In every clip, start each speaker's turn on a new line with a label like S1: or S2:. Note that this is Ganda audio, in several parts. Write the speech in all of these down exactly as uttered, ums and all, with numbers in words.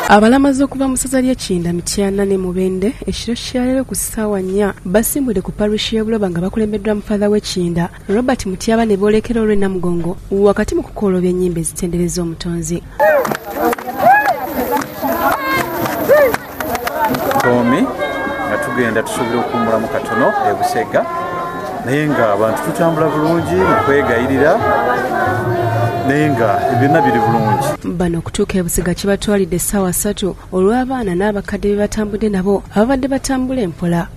S1: Abalamazi okuva mu ssaza ly'Ekinda Mityana ne Mubende ekiro kya leero ku ssaawa nnya basimbudde ku parish y'e Buloba nga bakulembeddwa mu father w'Ekinda Robert Mutyaba ne boolekera olw'e Namugongo wakati mu kukoolobya ennyimba ezitendereza omutonzi.
S2: Tomi nga tugenda tusobola okuwummulamu katono e Busega naye nga abantu tutambula bulungi mu kwegayirira naye nga ebyonna biri bulungi.
S1: Bano okutuuka e Busega kibatwalidde essaawa ssatu olw'abaana n'abakadde be batambudde nabo ababadde batambula empola.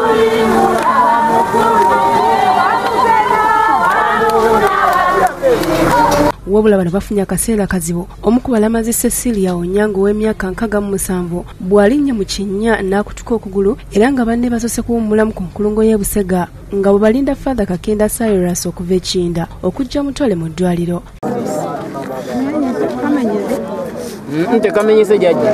S1: Wabula bano bafunye akaseera kazibu. Omu ku balamazi Cecilia Onyango w'emyaka nkaaga mu musanvu bw'alinnya mu kinnya n'akutuka okugulu era nga banne basose kuwummulamu ku nkulungo y'e Busega nga bwe balinda Father Kakenda Cyrus okuva Ekinda okujja Mutole mu ddwaliro.
S3: Nte kamenyese jajja.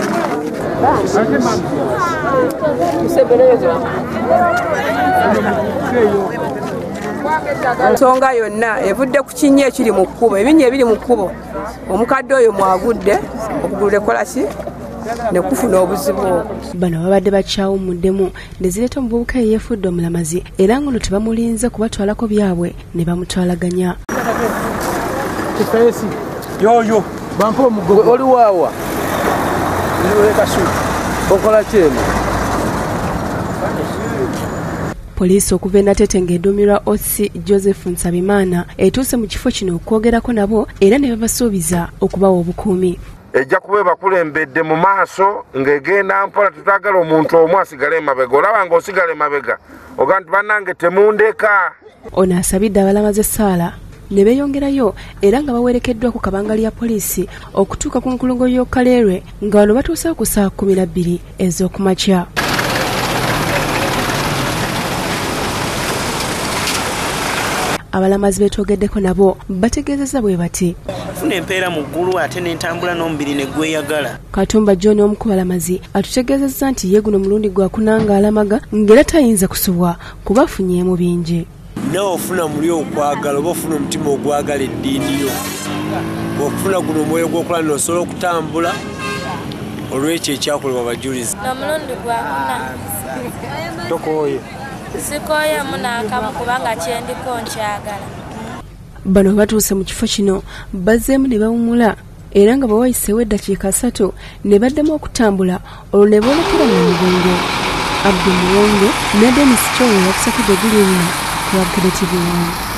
S4: Nsonga yonna evudde ku kinnya ekiri mu kkubo, ebinnya ebiri mu kkubo. Omukadde oyo mwagudde okugulu ekolaki ne kufuna obuzibu.
S1: Bano babadde bakyawumuddemu ne zireeta omuvubuka eyeefudde omulamazi era ngono tebamulinze kubatwalako byabwe ne bamutwalaganya.
S3: Yoyo bampa omugogo oli waawa kasu okola kyeno.
S1: Poliisi okuva e Natete ng'edduumirwa O C Joseph Nsabimana etuuse mu kifo kino okwogerako nabo era ne babasuubiza okubawa obukuumi.
S5: Ejja kuba bakulembedde mu maaso ng'egenda mpola, tutagala omuntu omu asigale emabega. Olaba ng'osigala emabega oga nti bannange temundeka.
S1: Ono asabidde abalamazi essaala ne beeyongerayo era nga bawerekeddwa ku kabanga lya poliisi okutuuka ku nkulungo y'Okaleerwe nga bano batuusewo ku ssaawa kkumi na bbiri ez'okumakya. Abalamazi beetogeddeko nabo bategeezezza bwe bati
S6: funa empeera mu ggulu ate n'entambula n'omubiri ne gweyagala.
S1: Katumba John omu ku balamazi atutegeezezza nti ye guno mulundi gwakunanga alamaga ng'era tayinza kusubwa kuba afunyeemu bingi.
S7: Nawe ofuna muli okwagala oba ofuna omutima ogwagala eddiini yo. Okufuna guno omwoyo gw'okola n'osobola okutambula olw'ekyo ekyakolebwa abajulizi.
S8: N'omulundi gwakuna.
S7: Tokooye.
S8: Sikooyemu n'akamu kubanga kyendiko nkyagala.
S1: Bano batuuse mu kifo kino bazzeemu ne bawummula era nga bawayiseewo eddakiika ssatu ne baddemu okutambula olwo ne boolekera mu Namugongo. Abdul Muwonge ne Dennis Chowe yakusakidde guli eno ku Bukedde T V one.